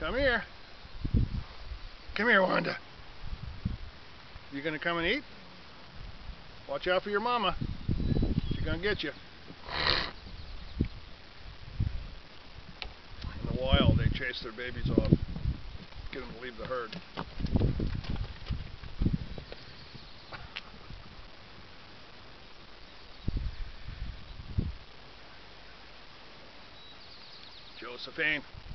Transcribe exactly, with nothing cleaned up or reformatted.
Come here. Come here, Wanda. You gonna come and eat? Watch out for your mama. She's gonna get you. In the wild, they chase their babies off. Get them to leave the herd. Josephine.